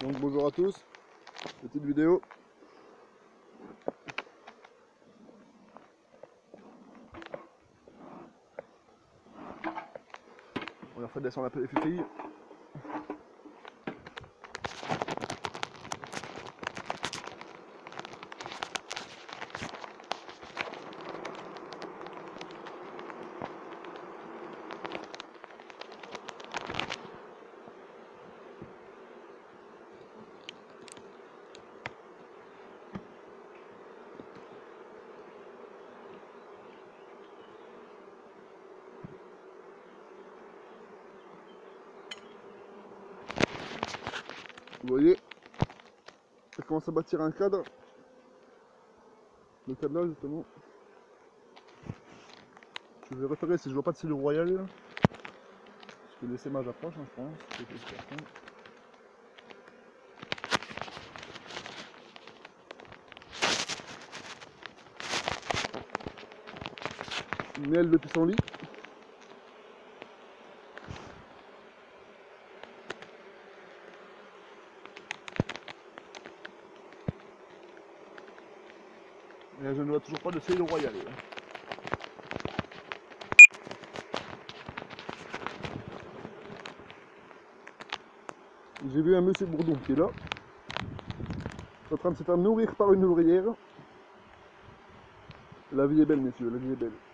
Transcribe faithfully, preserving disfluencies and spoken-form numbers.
Donc bonjour à tous, petite vidéo. On leur fait descendre un peu les filles. Vous voyez, ça commence à bâtir un cadre. Le cadre là justement. Je vais repérer si je vois pas de silo royal. Je vais laisser ma approche, hein, je pense. Une aile de pissenlit. Et je ne vois toujours pas de silo royal. J'ai vu un monsieur Bourdon qui est là, en train de se faire nourrir par une ouvrière. La vie est belle, messieurs, la vie est belle.